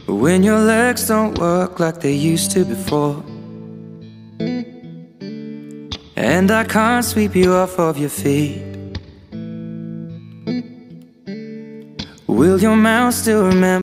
when your legs don't work like they used to before, and I can't sweep you off of your feet. Will your mouth still remember